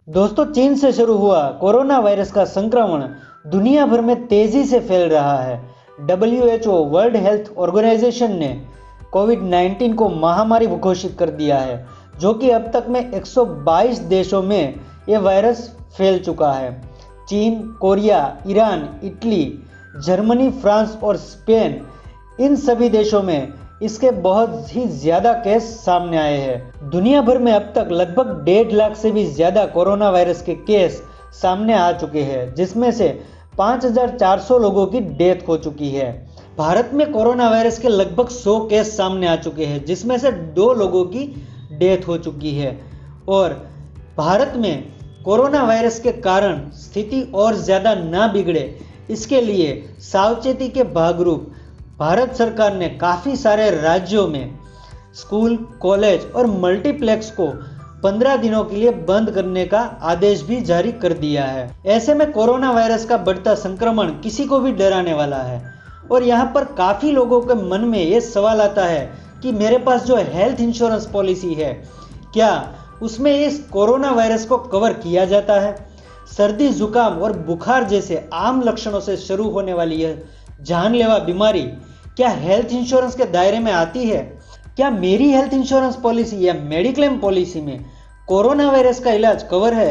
दोस्तों, चीन से शुरू हुआ कोरोना वायरस का संक्रमण दुनिया भर में तेजी से फैल रहा है। WHO वर्ल्ड हेल्थ ऑर्गेनाइजेशन ने कोविड-19 को महामारी घोषित कर दिया है, जो कि अब तक में 122 देशों में ये वायरस फैल चुका है। चीन, Korea, Iran, Italy, Germany, France और स्पेन, इन सभी देशों में इसके बहुत ही ज्यादा केस सामने आए हैं। दुनिया भर में अब तक लगभग 1.5 लाख से भी ज्यादा कोरोना वायरस के केस सामने आ चुके हैं, जिसमें से 5,400 लोगों की डेथ हो चुकी है। भारत में कोरोना वायरस के लगभग 100 केस सामने आ चुके हैं, जिसमें से 2 लोगों की डेथ हो चुकी है। और भारत में कोरोना वायरस के कारण स्थिति और ज्यादा ना बिगड़े, इसके लिए सावचेती के भागरूप भारत सरकार ने काफ़ी सारे राज्यों में स्कूल, कॉलेज और मल्टीप्लेक्स को 15 दिनों के लिए बंद करने का आदेश भी जारी कर दिया है। ऐसे में कोरोना वायरस का बढ़ता संक्रमण किसी को भी डराने वाला है। और यहाँ पर काफ़ी लोगों के मन में ये सवाल आता है कि मेरे पास जो हेल्थ इंश्योरेंस पॉलिसी है, क्या उसमें इस कोरोना वायरस को कवर किया जाता है? सर्दी, जुकाम और बुखार जैसे आम लक्षणों से शुरू होने वाली यह जानलेवा बीमारी क्या हेल्थ इंश्योरेंस के दायरे में आती है? क्या मेरी हेल्थ इंश्योरेंस पॉलिसी या मेडिक्लेम पॉलिसी में कोरोना वायरस का इलाज कवर है?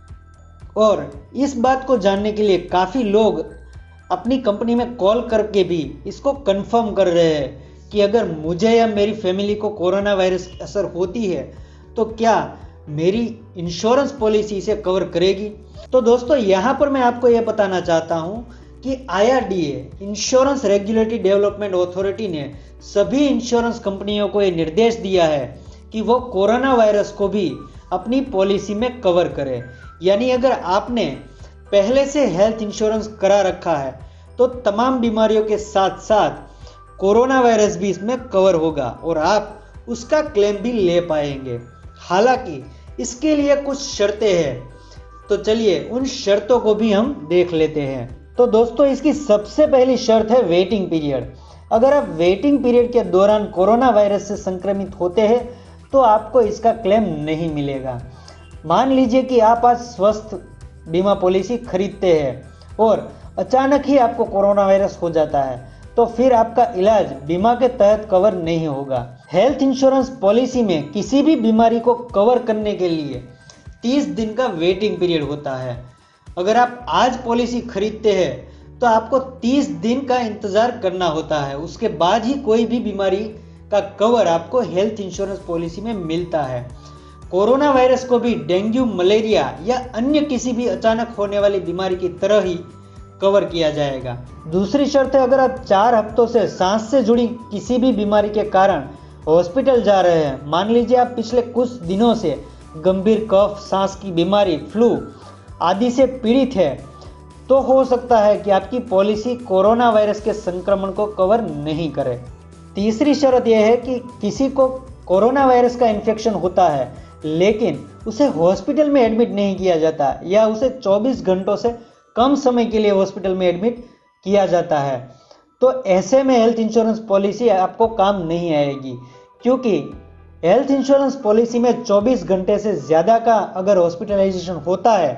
और इस बात को जानने के लिए काफ़ी लोग अपनी कंपनी में कॉल करके भी इसको कंफर्म कर रहे हैं कि अगर मुझे या मेरी फैमिली को कोरोना वायरस की असर होती है तो क्या मेरी इंश्योरेंस पॉलिसी इसे कवर करेगी? तो दोस्तों, यहाँ पर मैं आपको यह बताना चाहता हूँ कि IRDA insurance regulatory development authority ने सभी इंश्योरेंस कंपनियों को ये निर्देश दिया है कि वो कोरोना वायरस को भी अपनी पॉलिसी में कवर करे। यानी अगर आपने पहले से हेल्थ इंश्योरेंस करा रखा है तो तमाम बीमारियों के साथ साथ कोरोना वायरस भी इसमें कवर होगा और आप उसका क्लेम भी ले पाएंगे। हालांकि इसके लिए कुछ शर्तें हैं, तो चलिए उन शर्तों को भी हम देख लेते हैं। तो दोस्तों, इसकी सबसे पहली शर्त है वेटिंग पीरियड। अगर आप वेटिंग पीरियड के दौरान कोरोना वायरस से संक्रमित होते हैं तो आपको इसका क्लेम नहीं मिलेगा। मान लीजिए कि आप आज स्वस्थ बीमा पॉलिसी खरीदते हैं और अचानक ही आपको कोरोना वायरस हो जाता है, तो फिर आपका इलाज बीमा के तहत कवर नहीं होगा। हेल्थ इंश्योरेंस पॉलिसी में किसी भी बीमारी को कवर करने के लिए 30 दिन का वेटिंग पीरियड होता है। अगर आप आज पॉलिसी खरीदते हैं तो आपको 30 दिन का इंतजार करना होता है, उसके बाद ही कोई भी बीमारी का कवर आपको हेल्थ इंश्योरेंस पॉलिसी में मिलता है। कोरोना वायरस को भी डेंगू, मलेरिया या अन्य किसी भी अचानक होने वाली बीमारी की तरह ही कवर किया जाएगा। दूसरी शर्त है, अगर आप 4 हफ्तों से सांस से जुड़ी किसी भी बीमारी के कारण हॉस्पिटल जा रहे हैं, मान लीजिए आप पिछले कुछ दिनों से गंभीर कफ, सांस की बीमारी, फ्लू आदि से पीड़ित है, तो हो सकता है कि आपकी पॉलिसी कोरोना वायरस के संक्रमण को कवर नहीं करे। तीसरी शर्त यह है कि किसी को कोरोना वायरस का इन्फेक्शन होता है लेकिन उसे हॉस्पिटल में एडमिट नहीं किया जाता या उसे 24 घंटों से कम समय के लिए हॉस्पिटल में एडमिट किया जाता है, तो ऐसे में हेल्थ इंश्योरेंस पॉलिसी आपको काम नहीं आएगी, क्योंकि हेल्थ इंश्योरेंस पॉलिसी में 24 घंटे से ज़्यादा का अगर हॉस्पिटलाइजेशन होता है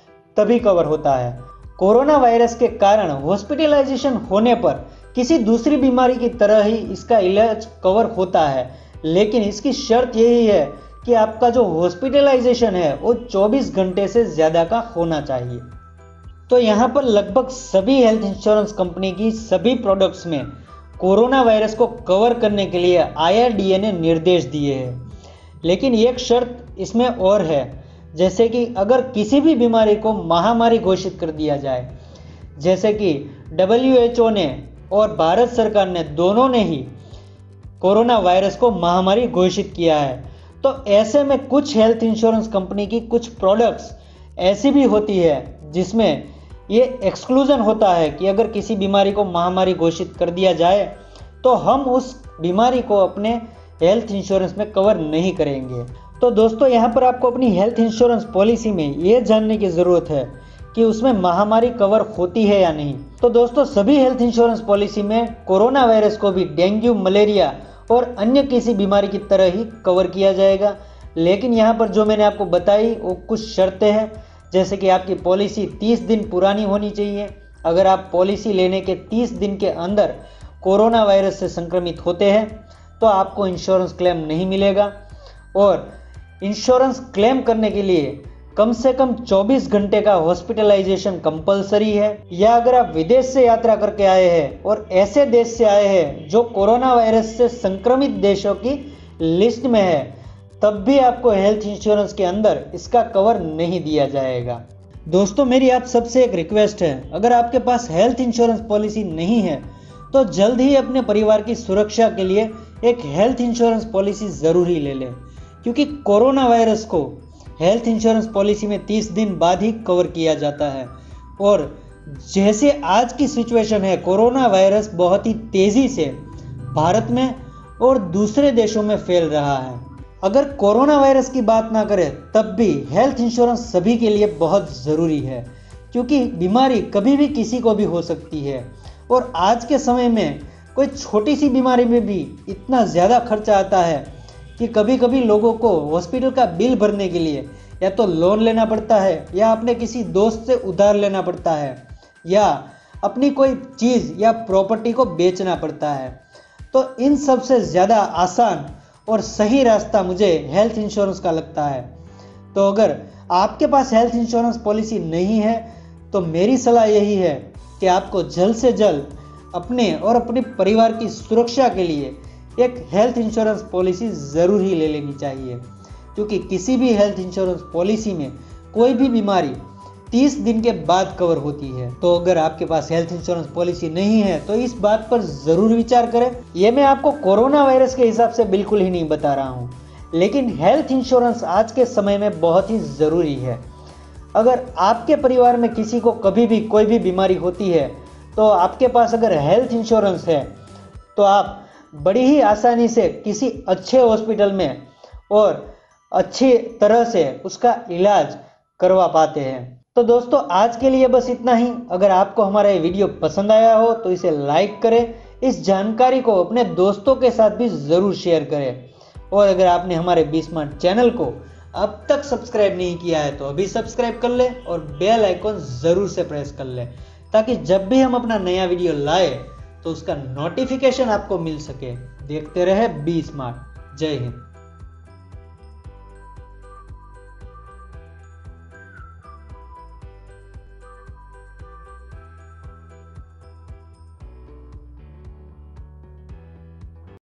तभी कवर होता है। कोरोना वायरस के कारण हॉस्पिटलाइजेशन होने पर किसी दूसरी बीमारी की तरह ही इसका इलाज कवर होता है, लेकिन इसकी शर्त यही है कि आपका जो हॉस्पिटलाइजेशन है वो 24 घंटे से ज़्यादा का होना चाहिए। तो यहाँ पर लगभग सभी हेल्थ इंश्योरेंस कंपनी की सभी प्रोडक्ट्स में कोरोना वायरस को कवर करने के लिए IRDA ने निर्देश दिए हैं, लेकिन एक शर्त इसमें और है, जैसे कि अगर किसी भी बीमारी को महामारी घोषित कर दिया जाए, जैसे कि WHO ने और भारत सरकार ने दोनों ने ही कोरोना वायरस को महामारी घोषित किया है, तो ऐसे में कुछ हेल्थ इंश्योरेंस कंपनी की कुछ प्रोडक्ट्स ऐसी भी होती है जिसमें ये एक्सक्लूजन होता है कि अगर किसी बीमारी को महामारी घोषित कर दिया जाए तो हम उस बीमारी को अपने हेल्थ इंश्योरेंस में कवर नहीं करेंगे। तो दोस्तों, यहाँ पर आपको अपनी हेल्थ इंश्योरेंस पॉलिसी में ये जानने की ज़रूरत है कि उसमें महामारी कवर होती है या नहीं। तो दोस्तों, सभी हेल्थ इंश्योरेंस पॉलिसी में कोरोना वायरस को भी डेंगू, मलेरिया और अन्य किसी बीमारी की तरह ही कवर किया जाएगा, लेकिन यहाँ पर जो मैंने आपको बताई वो कुछ शर्तें हैं, जैसे कि आपकी पॉलिसी 30 दिन पुरानी होनी चाहिए। अगर आप पॉलिसी लेने के 30 दिन के अंदर कोरोना वायरस से संक्रमित होते हैं तो आपको इंश्योरेंस क्लेम नहीं मिलेगा। और इंश्योरेंस क्लेम करने के लिए कम से कम 24 घंटे का हॉस्पिटलाइजेशन कंपलसरी है। या अगर आप विदेश से यात्रा करके आए हैं और ऐसे देश से आए हैं जो कोरोना वायरस से संक्रमित देशों की लिस्ट में है, तब भी आपको हेल्थ इंश्योरेंस के अंदर इसका कवर नहीं दिया जाएगा। दोस्तों, मेरी आप सबसे एक रिक्वेस्ट है, अगर आपके पास हेल्थ इंश्योरेंस पॉलिसी नहीं है तो जल्द ही अपने परिवार की सुरक्षा के लिए एक हेल्थ इंश्योरेंस पॉलिसी ज़रूर ही ले लें, क्योंकि कोरोना वायरस को हेल्थ इंश्योरेंस पॉलिसी में 30 दिन बाद ही कवर किया जाता है। और जैसे आज की सिचुएशन है, कोरोना वायरस बहुत ही तेज़ी से भारत में और दूसरे देशों में फैल रहा है। अगर कोरोना वायरस की बात ना करें तब भी हेल्थ इंश्योरेंस सभी के लिए बहुत ज़रूरी है, क्योंकि बीमारी कभी भी किसी को भी हो सकती है। और आज के समय में कोई छोटी सी बीमारी में भी इतना ज़्यादा खर्चा आता है कि कभी कभी लोगों को हॉस्पिटल का बिल भरने के लिए या तो लोन लेना पड़ता है, या अपने किसी दोस्त से उधार लेना पड़ता है, या अपनी कोई चीज़ या प्रॉपर्टी को बेचना पड़ता है। तो इन सब से ज़्यादा आसान और सही रास्ता मुझे हेल्थ इंश्योरेंस का लगता है। तो अगर आपके पास हेल्थ इंश्योरेंस पॉलिसी नहीं है तो मेरी सलाह यही है कि आपको जल्द से जल्द अपने और अपने परिवार की सुरक्षा के लिए एक हेल्थ इंश्योरेंस पॉलिसी ज़रूर ही ले लेनी चाहिए, क्योंकि किसी भी हेल्थ इंश्योरेंस पॉलिसी में कोई भी बीमारी 30 दिन के बाद कवर होती है। तो अगर आपके पास हेल्थ इंश्योरेंस पॉलिसी नहीं है तो इस बात पर ज़रूर विचार करें। ये मैं आपको कोरोना वायरस के हिसाब से बिल्कुल ही नहीं बता रहा हूँ, लेकिन हेल्थ इंश्योरेंस आज के समय में बहुत ही ज़रूरी है। अगर आपके परिवार में किसी को कभी भी कोई भी बीमारी होती है तो आपके पास अगर हेल्थ इंश्योरेंस है तो आप बड़ी ही आसानी से किसी अच्छे हॉस्पिटल में और अच्छी तरह से उसका इलाज करवा पाते हैं। तो दोस्तों, आज के लिए बस इतना ही। अगर आपको हमारा ये वीडियो पसंद आया हो तो इसे लाइक करें, इस जानकारी को अपने दोस्तों के साथ भी ज़रूर शेयर करें। और अगर आपने हमारे बी स्मार्ट चैनल को अब तक सब्सक्राइब नहीं किया है तो अभी सब्सक्राइब कर लें और बेल आइकॉन ज़रूर से प्रेस कर लें, ताकि जब भी हम अपना नया वीडियो लाए तो उसका नोटिफिकेशन आपको मिल सके। देखते रहे बी स्मार्ट। जय हिंद।